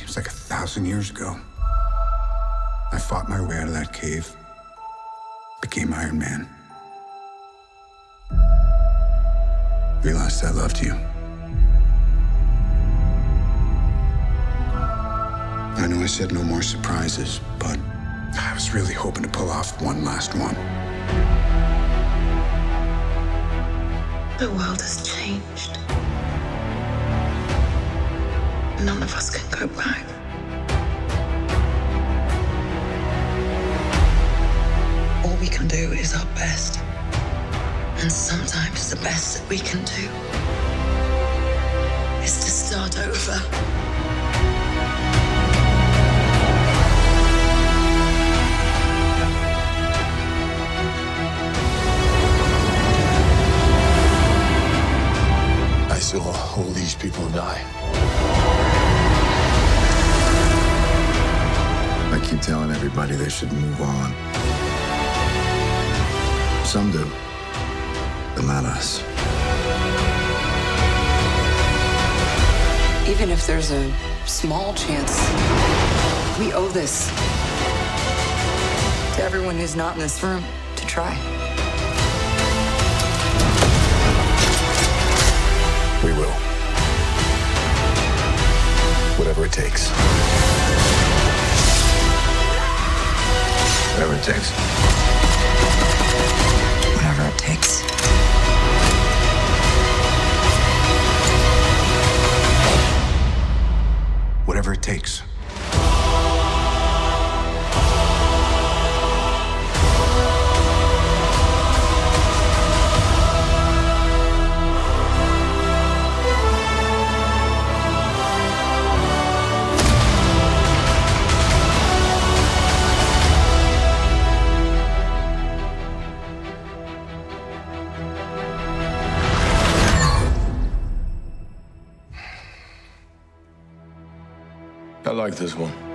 was like 1,000 years ago. I fought my way out of that cave, became Iron Man. Realized I loved you. I know I said no more surprises, but I was really hoping to pull off one last one. The world has changed. None of us can go back. All we can do is our best. And sometimes the best that we can do is to start over. I saw all these people die. I keep telling everybody they should move on. Some do, but not us. Even if there's a small chance, we owe this to everyone who's not in this room to try. We will. Whatever it takes. Whatever it takes. Whatever it takes. Whatever it takes. I like this one.